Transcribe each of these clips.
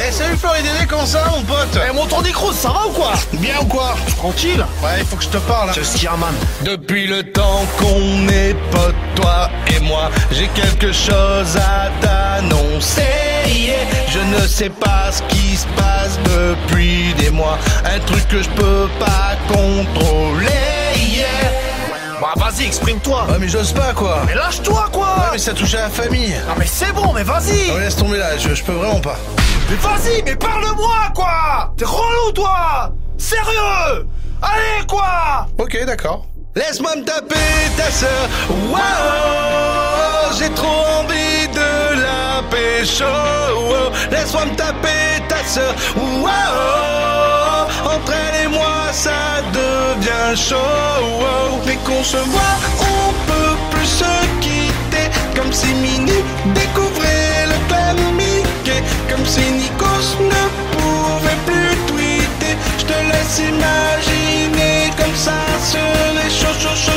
Eh salut Floridédé, comment ça va mon pote? Eh mon tour d'écrou, ça va ou quoi? Bien ou quoi? Tranquille. Ouais, il faut que je te parle. C'est ce qu'il y a, man. Depuis le temps qu'on est potes, toi et moi, j'ai quelque chose à t'annoncer. Yeah. Je ne sais pas ce qui se passe depuis des mois, un truc que je peux pas contrôler. Yeah. Bah vas-y, exprime-toi. Ouais mais j'ose pas quoi. Mais lâche-toi quoi. Ouais mais ça touche à la famille. Non mais c'est bon, mais vas-y. Ouais, laisse tomber là, je peux vraiment pas. Mais vas-y, mais parle-moi quoi. T'es relou toi. Sérieux. Allez quoi. Ok, d'accord. Laisse-moi me taper ta sœur. Wow, j'ai trop envie de la pécho. Wow. Laisse-moi me taper ta sœur. Wow, entre elle et moi ça devient chaud. Wow. Dès qu'on se voit, on peut plus se quitter. Comme si Mini découvrait le club Mickey. Comme si Nikos ne pouvait plus tweeter. Je te laisse imaginer comme ça serait chaud.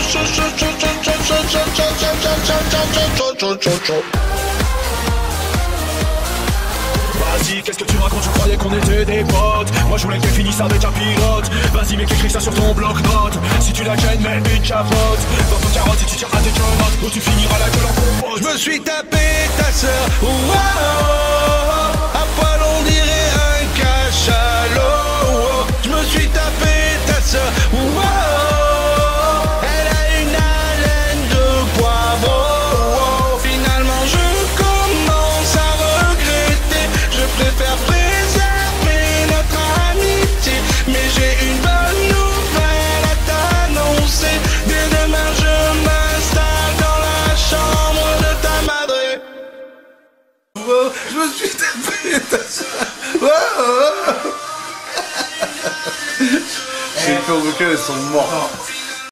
Vas-y, qu'est-ce que tu racontes? Je croyais qu'on était des potes. Moi je voulais qu'elle finisse avec un pilote. Vas-y mec, écris ça sur ton bloc-notes. Si tu la gênes, mets une capote. Dans ton carotte, si tu tires à tes quenottes, ou tu finiras la gueule en compote. Je me suis tapé ta sœur. Wow, à poil on dirait un cachalot. Je me suis tapé ta sœur. Wow, elle a une haleine de poivron. Finalement je commence à regretter. Je préfère préserver notre amitié. Mais j'ai une bonne nouvelle à t'annoncer. Dès demain je m'installe dans la chambre de ta madre. Wow, je me suis tapé ta sœur. Wow. Ces cours vocaux, elles sont morts.